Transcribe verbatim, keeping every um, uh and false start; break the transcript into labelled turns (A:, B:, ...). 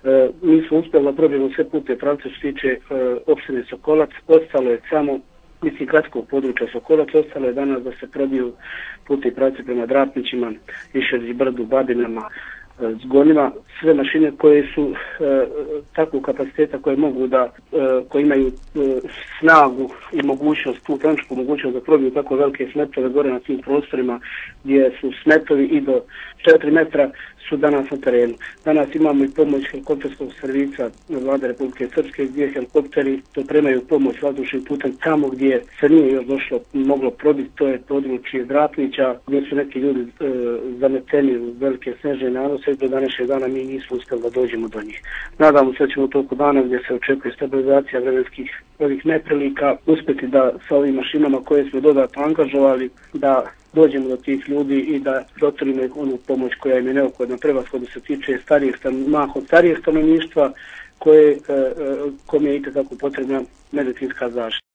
A: E, mi smo uspjeli da probijemo sve putne pravce što se tiče e, opštine Sokolac, ostalo je samo, mislim, gradskog područja Sokolac, ostalo je danas da se probiju putni pravci prema Drapnićima, Išerzi, Brdu, Babinama, Zgonima, sve mašine koje su e, takvog kapaciteta koje mogu da, e, koje imaju e, snagu i mogućnost, tu tehničku mogućnost da probiju tako velike smetove gore na tim prostorima gdje su smetovi i do četiri metra su danas na terenu. Danas imamo i pomoć helikopterskog servisa Vlade Republike Srpske gdje helikopteri dopremaju pomoć vazdušnim putem tamo gdje se nije još došlo moglo probiti, to je područje Drapnića gdje su neki ljudi e, zameteni u velike snežne nanose i do današnjeg dana mi nismo uspjeli da dođemo do njih. Nadamo se da ćemo toliko dana gdje se očekuje stabilizacija vremenskih ovih neprilika uspjeti da sa ovim mašinama koje smo dodatno angažovali da dođemo do tih ljudi i da dotorimo onu pomoć koja im je neophodna, prevashodno se tiče starijih, mahom starijeg stanovništva koje, e, e, kom je itekako potrebna medicinska zaštita.